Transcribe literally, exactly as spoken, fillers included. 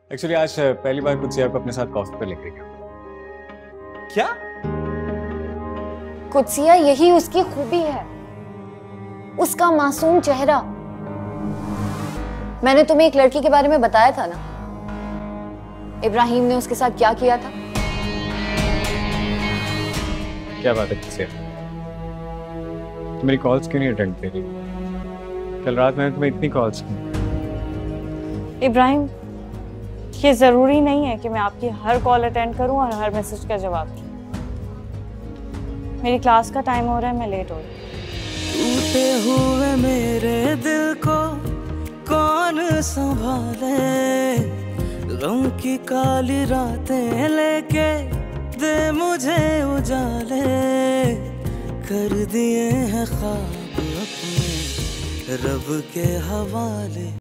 Actually आज पहली बार कुछ आपको अपने साथ कॉफी पे लेके गया। क्या? कुत्सिया यही उसकी खूबी है, उसका मासूम चेहरा। मैंने तुम्हें एक लड़की के बारे में बताया था ना, इब्राहिम ने उसके साथ क्या किया था। क्या बात है कुत्सिया, तुम मेरी कॉल्स क्यों नहीं अटेंड कर रही? कल रात मैंने तुम्हें इतनी कॉल्स की। इब्राहिम, ये जरूरी नहीं है कि मैं आपकी हर कॉल अटेंड करूं और हर मैसेज का जवाब दूं। मेरी क्लास का टाइम हो रहा है, मैं लेट हो रही हूं। टूटे हुए मेरे दिल को कौन संभाले, गम की काली रातें लेके दे मुझे उजाले, कर दिए हैं ख्वाब अपने रब के हवाले।